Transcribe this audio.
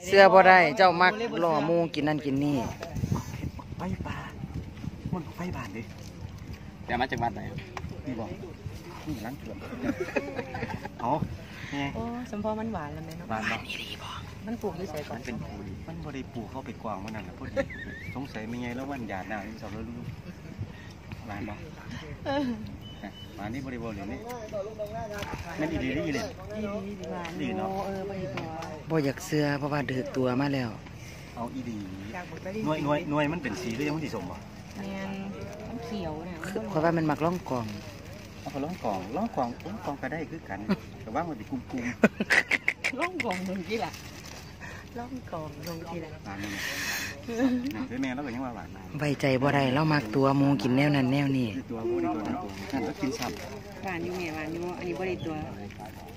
เสื้อบ่ได้เจ้ามักล่อมูกินนั่นกินนี่ไฟป่ามันไฟบ้านดิแต่มาจากวัดไหนนี่บอกนี่ร้านเถื่อนเอาไงโอ้สมพอมันหวานแล้วไหมเนาะบ้านบอกมันปลูกอยู่ใส่ก่อนมันเป็นปูดิมันบริปูเข้าไปกวางมันนั่นแหละพอดีสงสัยไม่ไงแล้ววันหยาดหน้าที่สองแล้วรู้บ้านบอกบ้านนี่บริบูรณ์เลยนี่นั่นดีเลยดีเนาะบริตัวบ่อยากเสื้อเพราะว่าดื้อตัวมาแล้วเอาอีดีหน่วยมันเป็นสีหรือยังไม่สีส้มป่ะเนี่ยมันเขียวเนี่ยเพราะว่ามันมักล่องกองเอาไปล่องกองก็ได้คือกันแต่ว่ามันเป็นกุ้งล่องกองตรงที่ละล่องกองตรงที่ละหวานนี่คือแม่แล้วก็ยังว่าหวานไว้ใจบ่ได้เรามักตัวมูกินแนวนั้นแนวนี้ตัวผู้นี่ตัวนั้นตัวนั่นก็กินซ้ำหวานอยู่แม่หวานอยู่อันนี้บริตัว